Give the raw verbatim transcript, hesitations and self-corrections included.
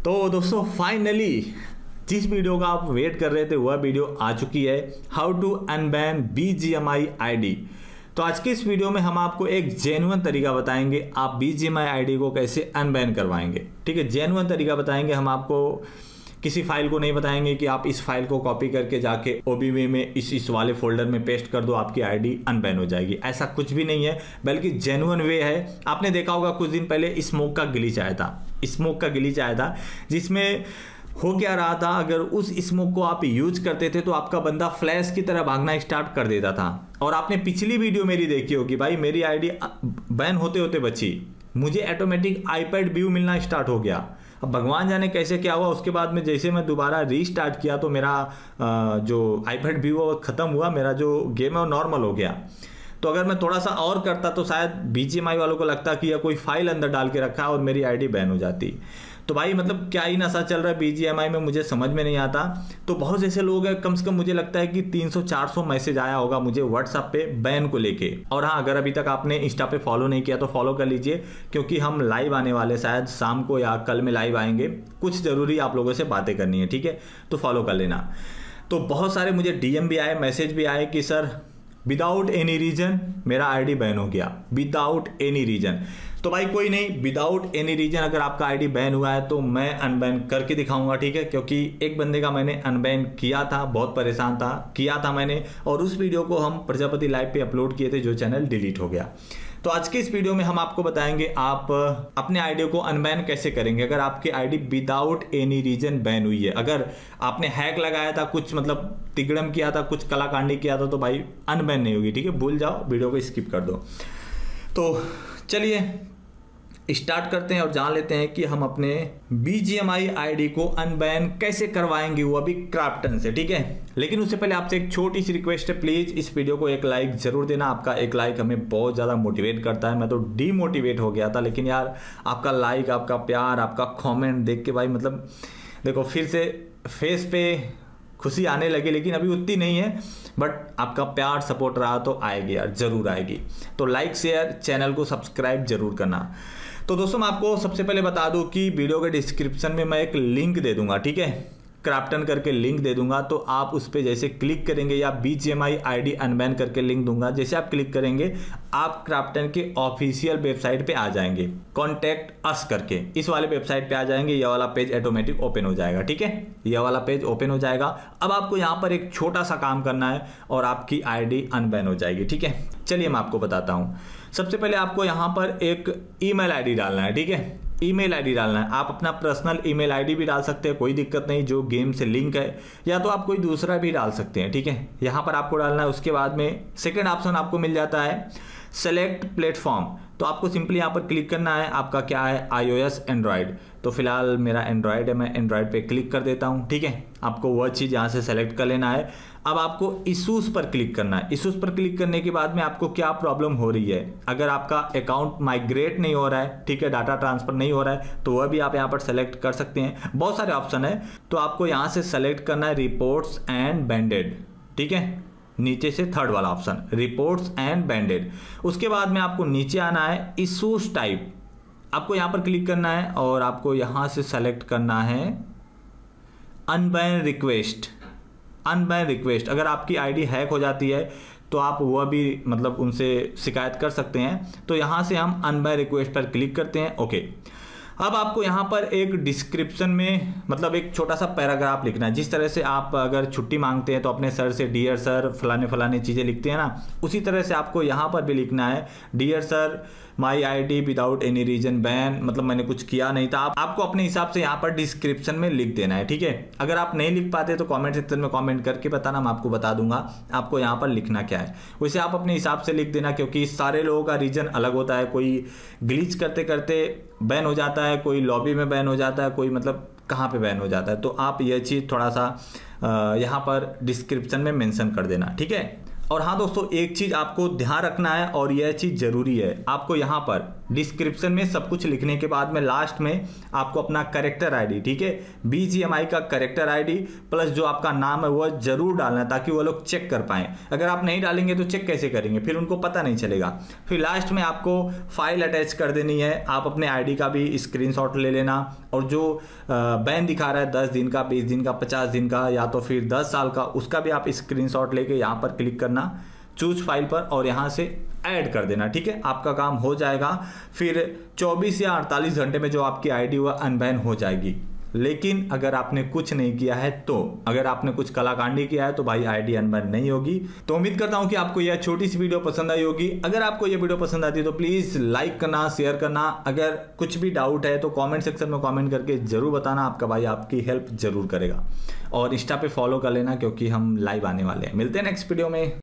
तो दोस्तों फाइनली जिस वीडियो का आप वेट कर रहे थे वह वीडियो आ चुकी है, how to unban BGMI ID. तो आज के इस वीडियो में हम आपको एक जेन्युइन तरीका बताएंगे, आप बीजीएमआई आईडी को कैसे अनबैन करवाएंगे। ठीक है, जेन्युइन तरीका बताएंगे हम आपको, किसी फाइल को नहीं बताएंगे कि आप इस फाइल को कॉपी करके जाके ओबीबी में इस इस वाले फोल्डर में पेस्ट कर दो, आपकी आईडी अनबैन हो जाएगी। ऐसा कुछ भी नहीं है, बल्कि जेन्युइन वे है। आपने देखा होगा कुछ दिन पहले स्मोक का ग्लिच आया था, स्मोक का ग्लिच आया था जिसमें हो क्या रहा था, अगर उस स्मोक को आप यूज करते थे तो आपका बंदा फ्लैश की तरह भागना स्टार्ट कर देता था। और आपने पिछली वीडियो मेरी देखी होगी भाई, मेरी आईडी बैन होते होते बची, मुझे ऑटोमेटिक आईपैड व्यू मिलना स्टार्ट हो गया। अब भगवान जाने कैसे क्या हुआ, उसके बाद में जैसे मैं दोबारा रीस्टार्ट किया तो मेरा जो आईपैड व्यू खत्म हुआ, मेरा जो गेम है वो नॉर्मल हो गया। तो अगर मैं थोड़ा सा और करता तो शायद बीजीएमआई वालों को लगता कि यह कोई फाइल अंदर डाल के रखा है और मेरी आईडी बैन हो जाती। तो भाई मतलब क्या ही नशा चल रहा है बीजीएमआई में, मुझे समझ में नहीं आता। तो बहुत से ऐसे लोग हैं, कम से कम मुझे लगता है कि तीन सौ चार सौ मैसेज आया होगा मुझे व्हाट्सएप पे बैन को लेके। और हाँ, अगर अभी तक आपने इंस्टा पे फॉलो नहीं किया तो फॉलो कर लीजिए, क्योंकि हम लाइव आने वाले, शायद शाम को या कल में लाइव आएंगे, कुछ जरूरी आप लोगों से बातें करनी है। ठीक है, तो फॉलो कर लेना। तो बहुत सारे मुझे डीएम भी आए, मैसेज भी आए कि सर विदाउट एनी रीजन मेरा आईडी बैन हो गया, विदाउट एनी रीजन। तो भाई कोई नहीं, विदाउट एनी रीजन अगर आपका आईडी बैन हुआ है तो मैं अनबैन करके दिखाऊंगा। ठीक है, क्योंकि एक बंदे का मैंने अनबैन किया था, बहुत परेशान था, किया था मैंने, और उस वीडियो को हम प्रजापति लाइव पे अपलोड किए थे, जो चैनल डिलीट हो गया। तो आज के इस वीडियो में हम आपको बताएंगे आप अपने आईडी को अनबैन कैसे करेंगे अगर आपकी ID without any reason ban हुई है। अगर आपने हैक लगाया था, कुछ मतलब तिगड़म किया था, कुछ कलाकांडी किया था, तो भाई अनबैन नहीं होगी। ठीक है, भूल जाओ, वीडियो को स्किप कर दो। तो चलिए स्टार्ट करते हैं और जान लेते हैं कि हम अपने बीजीएमआई आईडी को अनबैन कैसे करवाएंगे, वो अभी क्राफ्टन से। ठीक है, लेकिन उससे पहले आपसे एक छोटी सी रिक्वेस्ट है, प्लीज इस वीडियो को एक लाइक जरूर देना। आपका एक लाइक हमें बहुत ज्यादा मोटिवेट करता है। मैं तो डीमोटिवेट हो गया था, लेकिन यार आपका लाइक, आपका प्यार, आपका कॉमेंट देख के भाई मतलब देखो फिर से फेस पे खुशी आने लगी, लेकिन अभी उतनी नहीं है, बट आपका प्यार सपोर्ट रहा तो आएगी यार, जरूर आएगी। तो लाइक शेयर, चैनल को सब्सक्राइब जरूर करना। तो दोस्तों मैं आपको सबसे पहले बता दूं कि वीडियो के डिस्क्रिप्शन में मैं एक लिंक दे दूंगा। ठीक है, क्राफ्टन करके लिंक दे दूंगा, तो आप उस पर जैसे क्लिक करेंगे, या बीजीएमआई आईडी अनबैन करके लिंक दूंगा, जैसे आप क्लिक करेंगे आप क्राफ्टन के ऑफिशियल वेबसाइट पे आ जाएंगे, कॉन्टैक्ट अस करके इस वाले वेबसाइट पे आ जाएंगे। यह वाला पेज ऑटोमेटिक ओपन हो जाएगा। ठीक है, यह वाला पेज ओपन हो जाएगा। अब आपको यहाँ पर एक छोटा सा काम करना है और आपकी आईडी अनबैन हो जाएगी। ठीक है, चलिए मैं आपको बताता हूँ। सबसे पहले आपको यहाँ पर एक ईमेल आईडी डालना है। ठीक है, ईमेल आईडी डालना है। आप अपना पर्सनल ईमेल आईडी भी डाल सकते हैं, कोई दिक्कत नहीं, जो गेम से लिंक है, या तो आप कोई दूसरा भी डाल सकते हैं। ठीक है, यहाँ पर आपको डालना है। उसके बाद में सेकंड ऑप्शन आपको मिल जाता है सेलेक्ट प्लेटफॉर्म। तो आपको सिंपली यहाँ पर क्लिक करना है। आपका क्या है, आईओएस एंड्रॉयड। तो फिलहाल मेरा एंड्रॉयड है, मैं एंड्रॉयड पे क्लिक कर देता हूँ। ठीक है, आपको वह चीज़ यहाँ से सेलेक्ट कर लेना है। अब आपको इशूज़ पर क्लिक करना है। इशूज़ पर क्लिक करने के बाद में आपको क्या प्रॉब्लम हो रही है, अगर आपका अकाउंट माइग्रेट नहीं हो रहा है, ठीक है, डाटा ट्रांसफर नहीं हो रहा है, तो वह भी आप यहाँ पर सेलेक्ट कर सकते हैं। बहुत सारे ऑप्शन है, तो आपको यहाँ से सेलेक्ट करना है रिपोर्ट्स एंड बैंडेड। ठीक है, नीचे से थर्ड वाला ऑप्शन रिपोर्ट्स एंड बैंडेड। उसके बाद में आपको नीचे आना है इशूज टाइप, आपको यहाँ पर क्लिक करना है और आपको यहाँ से सेलेक्ट करना है अनबैन रिक्वेस्ट। अनबैन रिक्वेस्ट, अगर आपकी आईडी हैक हो जाती है तो आप वह भी मतलब उनसे शिकायत कर सकते हैं। तो यहाँ से हम अनबैन रिक्वेस्ट पर क्लिक करते हैं। ओके, अब आपको यहाँ पर एक डिस्क्रिप्शन में मतलब एक छोटा सा पैराग्राफ लिखना है। जिस तरह से आप अगर छुट्टी मांगते हैं तो अपने सर से डियर सर फलाने फलाने चीज़ें लिखते हैं ना, उसी तरह से आपको यहाँ पर भी लिखना है dear sir my I D without any reason ban, मतलब मैंने कुछ किया नहीं था। आप, आपको अपने हिसाब से यहाँ पर डिस्क्रिप्शन में लिख देना है। ठीक है, अगर आप नहीं लिख पाते तो कमेंट सेक्शन में कमेंट करके बताना, मैं आपको बता दूंगा आपको यहाँ पर लिखना क्या है। वैसे आप अपने हिसाब से लिख देना, क्योंकि सारे लोगों का रीजन अलग होता है। कोई ग्लिच करते करते बैन हो जाता है, कोई लॉबी में बैन हो जाता है, कोई मतलब कहाँ पे बैन हो जाता है। तो आप यह चीज़ थोड़ा सा यहाँ पर डिस्क्रिप्शन में मेंशन कर देना। ठीक है, और हाँ दोस्तों, एक चीज आपको ध्यान रखना है और यह चीज जरूरी है, आपको यहाँ पर डिस्क्रिप्शन में सब कुछ लिखने के बाद में लास्ट में आपको अपना करेक्टर आईडी, ठीक है, बीजीएमआई का करेक्टर आईडी प्लस जो आपका नाम है वह जरूर डालना है ताकि वो लोग चेक कर पाएं। अगर आप नहीं डालेंगे तो चेक कैसे करेंगे, फिर उनको पता नहीं चलेगा। फिर लास्ट में आपको फाइल अटैच कर देनी है, आप अपने आईडी का भी स्क्रीनशॉट ले लेना और जो बैन दिखा रहा है दस दिन का, बीस दिन का, पचास दिन का या तो फिर दस साल का, उसका भी आप स्क्रीनशॉट लेके यहाँ पर क्लिक करना चूज फाइल पर और यहां से ऐड कर देना, ठीक है, आपका काम हो जाएगा। फिर चौबीस या अड़तालीस घंटे में जो आपकी आईडी वह अनबैन हो जाएगी। लेकिन अगर आपने कुछ नहीं किया है, तो अगर आपने कुछ कलाकांडी किया है तो भाई आईडी अनबैन नहीं होगी। तो उम्मीद करता हूं कि आपको यह छोटी सी वीडियो पसंद आई होगी। अगर आपको यह वीडियो पसंद आती है तो प्लीज लाइक करना, शेयर करना। अगर कुछ भी डाउट है तो कमेंट सेक्शन में कमेंट करके जरूर बताना, आपका भाई आपकी हेल्प जरूर करेगा। और इंस्टा पे फॉलो कर लेना क्योंकि हम लाइव आने वाले हैं। मिलते हैं नेक्स्ट वीडियो में।